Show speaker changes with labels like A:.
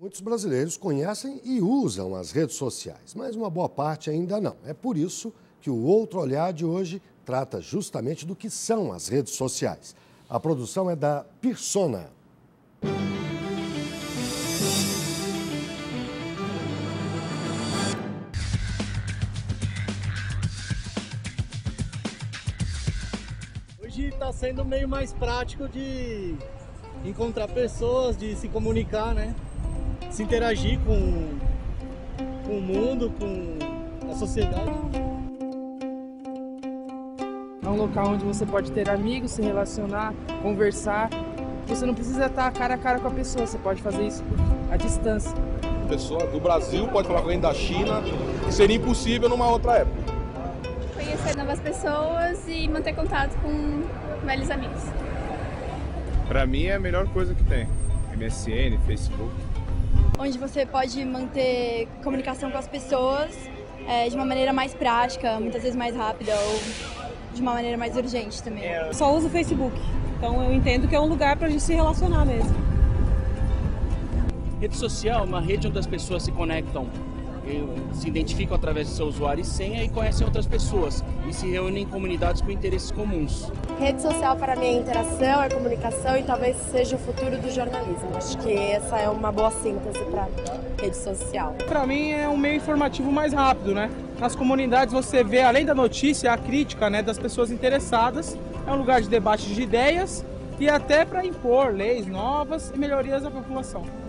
A: Muitos brasileiros conhecem e usam as redes sociais, mas uma boa parte ainda não. É por isso que o Outro Olhar de hoje trata justamente do que são as redes sociais. A produção é da Persona.
B: Hoje está sendo meio mais prático de encontrar pessoas, de se comunicar, né? Se interagir com o mundo, com a sociedade.
C: É um local onde você pode ter amigos, se relacionar, conversar. Você não precisa estar cara a cara com a pessoa, você pode fazer isso à distância.
D: A pessoa do Brasil pode falar com alguém da China, que seria impossível numa outra época.
E: Conhecer novas pessoas e manter contato com velhos amigos.
F: Para mim é a melhor coisa que tem. MSN, Facebook.
G: Onde você pode manter comunicação com as pessoas de uma maneira mais prática, muitas vezes mais rápida ou de uma maneira mais urgente também.
H: Eu só uso o Facebook, então eu entendo que é um lugar para a gente se relacionar mesmo.
I: Rede social é uma rede onde as pessoas se conectam, se identificam através do seu usuário e senha e conhecem outras pessoas e se reúnem em comunidades com interesses comuns.
J: Rede social para mim é interação, é comunicação e talvez seja o futuro do jornalismo. Acho que essa é uma boa síntese para rede social.
C: Para mim é um meio informativo mais rápido, né? Nas comunidades você vê, além da notícia, a crítica, né, das pessoas interessadas. É um lugar de debate de ideias e até para impor leis novas e melhorias à população.